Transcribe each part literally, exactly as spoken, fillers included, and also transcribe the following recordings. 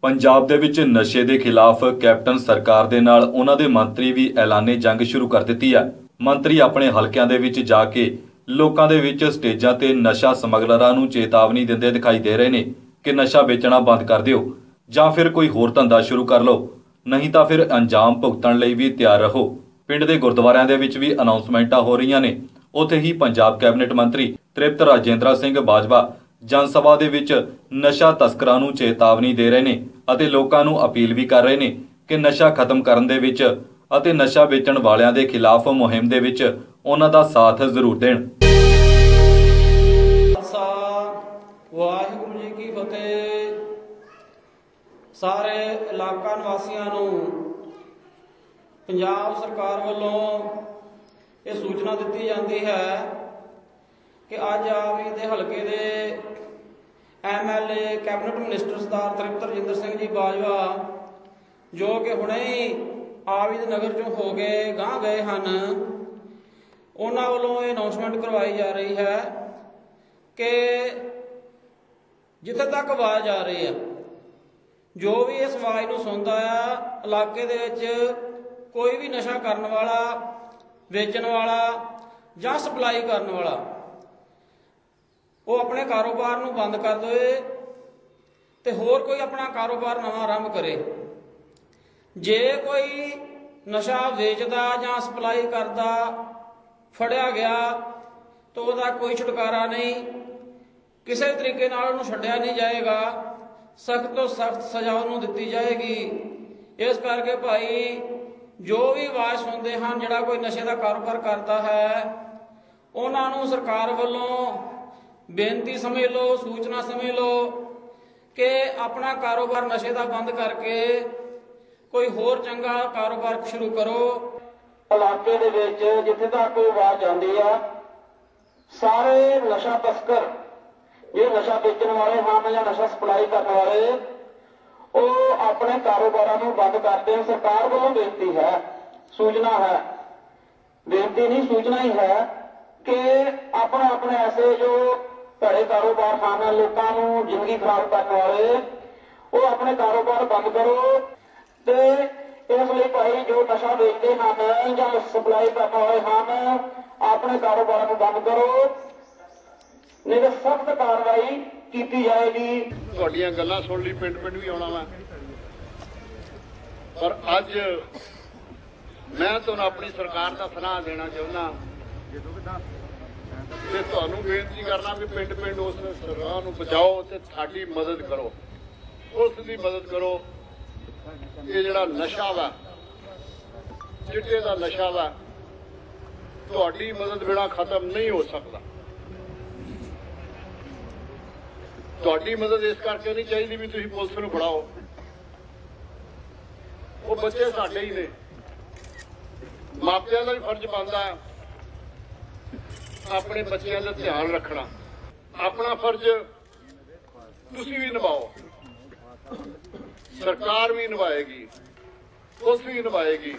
पंजाब दे विच नशे दे खिलाफ कैप्टन सरकार दे नाल उन्हां दे मंत्री भी ऐलाने जंग शुरू कर दित्ती है। मंत्री अपने हलकिਆਂ ਦੇ ਵਿੱਚ ਜਾ ਕੇ ਲੋਕਾਂ ਦੇ ਵਿੱਚ ਸਟੇਜਾਂ ਤੇ ਨਸ਼ਾ ਸਮਗਲਰਾਂ ਨੂੰ ਚੇਤਾਵਨੀ ਦਿੰਦੇ ਦਿਖਾਈ ਦੇ ਰਹੇ ਨੇ ਕਿ ਨਸ਼ਾ ਵੇਚਣਾ ਬੰਦ ਕਰ ਦਿਓ ਜਾਂ ਫਿਰ ਕੋਈ ਹੋਰ ਧੰਦਾ ਸ਼ੁਰੂ ਕਰ ਲਓ, ਨਹੀਂ ਤਾਂ ਫਿਰ ਅੰਜਾਮ ਭੁਗਤਣ ਲਈ ਵੀ ਤਿਆਰ ਰਹੋ। ਪਿੰਡ ਦੇ ਗੁਰਦੁਆਰਿਆਂ ਦੇ ਵਿੱਚ ਵੀ ਅਨਾਉਂਸਮੈਂਟਾਂ ਹੋ ਰਹੀਆਂ ਨੇ। ਉੱਥੇ ਹੀ ਪੰਜਾਬ ਕੈਬਨਿਟ ਮੰਤਰੀ ਤ੍ਰਿਪਤ ਰਾਜੇਂਦਰ ਸਿੰਘ ਬਾਜਵਾ ਜਨ ਸਭਾ ਦੇ ਵਿੱਚ ਨਸ਼ਾ ਤਸਕਰਾਂ ਨੂੰ ਚੇਤਾਵਨੀ ਦੇ ਰਹੇ ਨੇ ਅਤੇ ਲੋਕਾਂ ਨੂੰ ਅਪੀਲ ਵੀ ਕਰ ਰਹੇ ਨੇ ਕਿ ਨਸ਼ਾ ਖਤਮ ਕਰਨ ਦੇ ਵਿੱਚ ਅਤੇ ਨਸ਼ਾ ਵੇਚਣ ਵਾਲਿਆਂ ਦੇ ਖਿਲਾਫ ਮੁਹਿੰਮ ਦੇ ਵਿੱਚ ਉਹਨਾਂ ਦਾ ਸਾਥ ਜ਼ਰੂਰ ਦੇਣ। ਵਾਹਿਗੁਰੂ ਜੀ ਕੀ ਫਤਿਹ। ਸਾਰੇ ਇਲਾਕਾ ਨਿਵਾਸੀਆਂ ਨੂੰ ਪੰਜਾਬ ਸਰਕਾਰ ਵੱਲੋਂ ਇਹ ਸੂਚਨਾ ਦਿੱਤੀ ਜਾਂਦੀ ਹੈ ਕਿ ਅੱਜ ਆਵੀ ਦੇ ਹਲਕੇ ਦੇ M L A cabinet minister Sardar Tripat Rajinder Singh ji Bajwa, ਜੋ ਕਿ ਹੁਣੇ ਹੀ ਆਵੀ ਦੇ ਨਗਰ ਚੋਂ ਹੋ ਕੇ ਗਾਂਹ ਗਏ ਹਨ, ਉਹਨਾਂ ਵੱਲੋਂ ਇਹ ਅਨਾਉਂਸਮੈਂਟ ਕਰਵਾਈ ਜਾ ਰਹੀ ਹੈ ਕਿ ਜਿੱਥੇ ਤੱਕ ਆਵਾਜ਼ ਆ ਰਹੀ ਆ, ਜੋ ਵੀ ਇਸ ਆਵਾਜ਼ ਨੂੰ ਸੁਣਦਾ ਆ, ਇਲਾਕੇ ਦੇ ਵਿੱਚ ਕੋਈ ਵੀ ਨਸ਼ਾ ਕਰਨ ਵਾਲਾ, ਵੇਚਣ ਵਾਲਾ ਜਾਂ ਸਪਲਾਈ ਕਰਨ ਵਾਲਾ, ਉਹ ਆਪਣੇ ਕਾਰੋਬਾਰ ਨੂੰ ਬੰਦ ਕਰ ਦੇਵੇ ਤੇ ਹੋਰ ਕੋਈ ਆਪਣਾ ਕਾਰੋਬਾਰ ਨਵਾਂ ਆਰੰਭ ਕਰੇ। ਜੇ ਕੋਈ ਨਸ਼ਾ ਵੇਚਦਾ ਜਾਂ ਸਪਲਾਈ ਕਰਦਾ ਫੜਿਆ ਗਿਆ ਤਾਂ ਉਹਦਾ ਕੋਈ ਛੁਟਕਾਰਾ ਨਹੀਂ, ਕਿਸੇ ਤਰੀਕੇ ਨਾਲ ਉਹਨੂੰ ਛੱਡਿਆ ਨਹੀਂ ਜਾਏਗਾ, ਸਖਤ ਤੋਂ ਸਖਤ ਸਜ਼ਾ ਉਹਨੂੰ ਦਿੱਤੀ ਜਾਏਗੀ। ਇਸ ਕਰਕੇ ਭਾਈ ਜੋ ਵੀ ਆਵਾਜ਼ ਸੁਣਦੇ ਹਨ, ਜਿਹੜਾ ਕੋਈ ਨਸ਼ੇ ਦਾ ਕਾਰੋਬਾਰ ਕਰਦਾ ਹੈ, ਉਹਨਾਂ ਨੂੰ ਸਰਕਾਰ ਵੱਲੋਂ ਬੇਨਤੀ ਸਮਝ ਲਓ, ਸੂਚਨਾ ਸਮਝ ਲਓ ਕਿ ਆਪਣਾ ਕਾਰੋਬਾਰ ਨਸ਼ੇ ਦਾ ਬੰਦ ਕਰਕੇ ਕੋਈ ਹੋਰ ਚੰਗਾ ਕਾਰੋਬਾਰ ਸ਼ੁਰੂ ਕਰੋ। ਇਲਾਕੇ ਦੇ ਵਿੱਚ ਜਿੱਥੇ ਤੱਕ ਕੋਈ ਆਵਾਜ਼ ਆਉਂਦੀ ਆ, ਸਾਰੇ ਨਸ਼ਾ ਤਸਕਰ, ਜੇ ਨਸ਼ਾ ਵੇਚਣ ਵਾਲੇ ਹਨ ਜਾਂ ਨਸ਼ਾ ਸਪਲਾਈ ਕਰਨ ਵਾਲੇ, ਉਹ ਆਪਣੇ ਕਾਰੋਬਾਰਾਂ ਨੂੰ ਬੰਦ ਕਰ ਦੇਣ। ਸਰਕਾਰ ਵੱਲੋਂ ਬੇਨਤੀ ਹੈ, ਸੂਚਨਾ ਹੈ, ਬੇਨਤੀ ਨਹੀਂ ਸੂਚਨਾ ਹੀ ਹੈ ਕਿ ਆਪਣੇ ਆਪਣੇ ਐਸੇ ਜੋ ਭੜੇ ਕਾਰੋਬਾਰ ਹਨ, ਲੋਕਾਂ ਨੂੰ ਜ਼ਿੰਦਗੀ ਖਰਾਬ ਕਰਨ ਵਾਲੇ, ਉਹ ਆਪਣੇ ਕਾਰੋਬਾਰ ਬੰਦ ਕਰੋ। ਤੇ ਇਸ ਲਈ ਭਾਈ ਜੋ ਨਸ਼ਾ ਵੇਚਦੇ ਹਨ ਜਾਂ ਸਪਲਾਈ ਕਰਨ ਵਾਲੇ ਹਨ, ਆਪਣੇ ਕਾਰੋਬਾਰਾਂ ਨੂੰ ਬੰਦ ਕਰੋ, ਨਹੀਂ ਤਾਂ ਸਖਤ ਕਾਰਵਾਈ ਕੀਤੀ ਜਾਏਗੀ। ਤੁਹਾਡੀਆਂ ਗੱਲਾਂ ਸੁਣ ਲਈ ਪਿੰਡ ਪਿੰਡ ਵੀ ਆਉਣਾ ਵਾ, ਪਰ ਅੱਜ ਮੈਂ ਤੁਹਾਨੂੰ ਆਪਣੀ ਸਰਕਾਰ ਦਾ ਸਲਾਹ ਦੇਣਾ ਚਾਹੁੰਦਾ ਤੇ ਤੁਹਾਨੂੰ ਬੇਨਤੀ ਕਰਨਾ ਵੀ ਪਿੰਡ ਪਿੰਡ ਉਸ ਸਰਕਾਰ ਨੂੰ ਬਚਾਓ ਤੇ ਸਾਡੀ ਮਦਦ ਕਰੋ, ਉਸ ਦੀ ਮਦਦ ਕਰੋ। ਇਹ ਜਿਹੜਾ ਨਸ਼ਾ ਵਾ, ਚਿੱਟੇ ਦਾ ਨਸ਼ਾ ਵਾ, ਤੁਹਾਡੀ ਮਦਦ ਬਿਨਾਂ ਖਤਮ ਨਹੀਂ ਹੋ ਸਕਦਾ। ਤੁਹਾਡੀ ਮਦਦ ਇਸ ਕਰਕੇ ਨਹੀਂ ਚਾਹੀਦੀ ਵੀ ਤੁਸੀਂ ਪੁਲਿਸ ਨੂੰ ਫੜਾਓ, ਉਹ ਬੱਚੇ ਸਾਡੇ ਹੀ ਨੇ, ਮਾਪਿਆਂ ਦਾ ਵੀ ਫਰਜ਼ ਬਣਦਾ ਆਪਣੇ ਬੱਚਿਆਂ ਦਾ ਧਿਆਨ ਰੱਖਣਾ। ਆਪਣਾ ਫਰਜ਼ ਤੁਸੀਂ ਵੀ ਨਿਭਾਓ, ਸਰਕਾਰ ਵੀ ਨਿਭਾਏਗੀ, ਪੁਲਿਸ ਵੀ ਨਿਭਾਏਗੀ,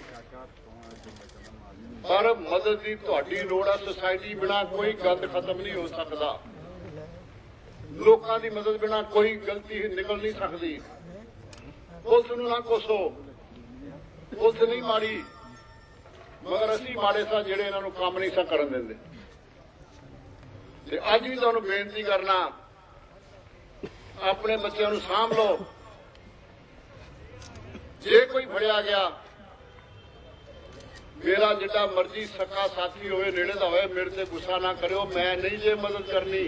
ਪਰ ਮਦਦ ਦੀ ਤੁਹਾਡੀ ਲੋੜ ਆ। ਸੁਸਾਇਟੀ ਬਿਨਾਂ ਕੋਈ ਗੰਦ ਖਤਮ ਨਹੀਂ ਹੋ ਸਕਦਾ, ਲੋਕਾਂ ਦੀ ਮਦਦ ਬਿਨਾਂ ਕੋਈ ਗਲਤੀ ਨਿਕਲ ਨਹੀਂ ਸਕਦੀ। ਪੁਲਿਸ ਨੂੰ ਨਾ ਕੋਸੋ, ਪੁਲਿਸ ਨਹੀਂ ਮਾੜੀ, ਮਗਰ ਅਸੀਂ ਮਾੜੇ ਸਾਂ ਜਿਹੜੇ ਇਹਨਾਂ ਨੂੰ ਕੰਮ ਨਹੀਂ ਸਾਂ ਕਰਨ ਦਿੰਦੇ। ਤੇ ਅੱਜ ਵੀ ਤੁਹਾਨੂੰ ਬੇਨਤੀ ਕਰਨਾ, ਆਪਣੇ ਬੱਚਿਆਂ ਨੂੰ ਸਾਂਭ ਲਓ। ਜੇ ਕੋਈ ਫੜਿਆ ਗਿਆ, ਮੇਰਾ ਜਿੱਡਾ ਮਰਜ਼ੀ ਸੱਕਾ ਸਾਥੀ ਹੋਵੇ, ਨੇੜੇ ਦਾ ਹੋਵੇ, ਮੇਰੇ ਤੇ ਗੁੱਸਾ ਨਾ ਕਰਿਓ, ਮੈਂ ਨਹੀਂ ਜੇ ਮਦਦ ਕਰਨੀ।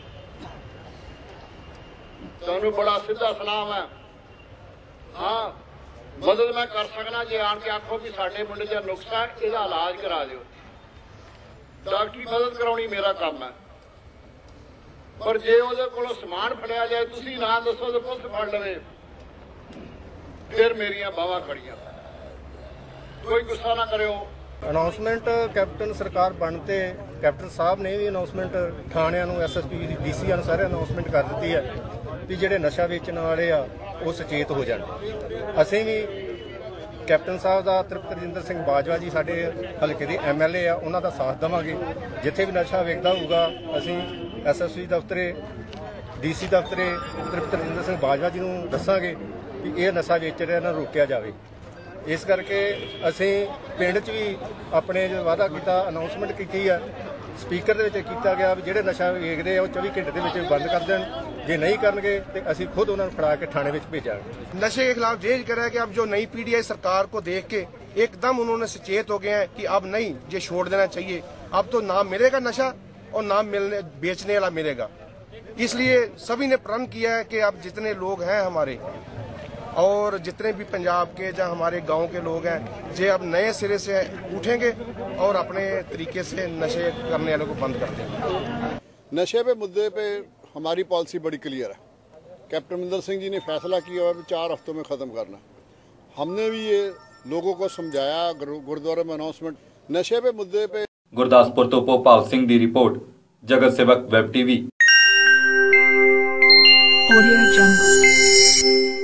ਤੁਹਾਨੂੰ ਬੜਾ ਸਿੱਧਾ ਸਲਾਮ ਹੈ। ਹਾਂ, ਮਦਦ ਮੈਂ ਕਰ ਸਕਣਾ ਜੇ ਆਣ ਕੇ ਆਖੋ ਕਿ ਸਾਡੇ ਮੁੰਡੇ ਦਾ ਨੁਕਸਾ, ਇਹਦਾ ਇਲਾਜ ਕਰਾ ਦਿਓ, ਡਾਕਟਰੀ ਮਦਦ ਕਰਾਉਣੀ ਮੇਰਾ ਕੰਮ ਹੈ। ਪਰ ਜੇ ਉਹਦੇ ਕੋਲੋਂ ਸਮਾਨ ਫੜਿਆ ਜਾਏ, ਤੁਸੀਂ ਨਾ ਦੱਸੋ ਤੇ ਪੁਲਿਸ ਫੜ ਲਵੇ, ਫਿਰ ਮੇਰੀਆਂ ਬਾਹਾਂ ਖੜੀਆਂ। ਕੋਈ ਗੁੱਸਾ ਨਾ ਕਰਿਓ। ਅਨਾਉਂਸਮੈਂਟ ਕੈਪਟਨ ਸਰਕਾਰ ਬਣ ਤੇ ਕੈਪਟਨ ਸਾਹਿਬ ਨੇ ਵੀ ਅਨਾਉਂਸਮੈਂਟ ਥਾਣਿਆਂ ਨੂੰ, S S P, D C ਨੂੰ ਸਾਰੇ ਅਨਾਉਂਸਮੈਂਟ ਕਰ ਦਿੱਤੀ ਹੈ ਵੀ ਜਿਹੜੇ ਨਸ਼ਾ ਵੇਚਣ ਵਾਲੇ ਆ ਉਹ ਸੁਚੇਤ ਹੋ ਜਾਣ। ਅਸੀਂ ਵੀ ਕੈਪਟਨ ਸਾਹਿਬ ਦਾ, ਤ੍ਰਿਪਤ ਰਾਜੇਂਦਰ ਸਿੰਘ ਬਾਜਵਾ ਜੀ ਸਾਡੇ ਹਲਕੇ ਦੇ ਐਮ ਐਲ ਏ ਆ, ਉਹਨਾਂ ਦਾ ਸਾਥ ਦੇਵਾਂਗੇ। ਜਿੱਥੇ ਵੀ ਨਸ਼ਾ ਵੇਚਦਾ ਹੋਊਗਾ ਅਸੀਂ ਐਸ ਐਸ ਪੀ ਦਫ਼ਤਰੇ, ਡੀ ਸੀ ਦਫ਼ਤਰੇ ਤ੍ਰਿਪਤ ਰਾਜੇਂਦਰ ਸਿੰਘ ਬਾਜਵਾ ਜੀ ਨੂੰ ਦੱਸਾਂਗੇ ਵੀ ਇਹ ਨਸ਼ਾ ਵੇਚ ਰਿਹਾ ਇਹਨਾਂ ਨੂੰ ਰੋਕਿਆ ਜਾਵੇ। ਇਸ ਕਰਕੇ ਅਸੀਂ ਪਿੰਡ 'ਚ ਵੀ ਆਪਣੇ ਜੋ ਵਾਅਦਾ ਕੀਤਾ, ਅਨਾਉਂਸਮੈਂਟ ਕੀਤੀ ਆ, ਸਪੀਕਰ ਦੇ ਵਿੱਚ ਕੀਤਾ ਗਿਆ ਵੀ ਜਿਹੜੇ ਨਸ਼ਾ ਵੇਚਦੇ ਆ ਉਹ ਚੌਵੀ ਘੰਟੇ ਦੇ ਵਿੱਚ ਬੰਦ ਕਰ ਦੇਣ। ਜੇ नहीं करेंगे तो असी खुद उन्होंने फड़ा के थाने में भेजांगे। नशे के खिलाफ ये कह रहा है कि अब जो नई पीढ़ी है सरकार को देख के एकदम उन्होंने सचेत हो गए हैं कि अब नहीं, ये छोड़ देना चाहिए। अब तो नाम मिलेगा नशा और नाम मिलने बेचने वाला मिलेगा। इसलिए सभी ने प्रण किया है कि अब जितने लोग हैं हमारे और जितने भी पंजाब के या हमारे गांव के लोग हैं, ये अब नए सिरे से उठेंगे और अपने तरीके से नशे करने वालों को बंद कर देंगे। नशे पे मुद्दे पे हमारी पॉलिसी बड़ी क्लियर है। कैप्टन अमरिंदर सिंह जी ने फैसला किया है चार हफ्तों में ख़त्म करना। हमने भी ये लोगों को समझाया, गुरुद्वारे में अनाउंसमेंट। नशे पे मुद्दे पे गुरदासपुर तो भोपाल सिंह दी रिपोर्ट, जगत सेवक वेब टीवी। Audio Jungle।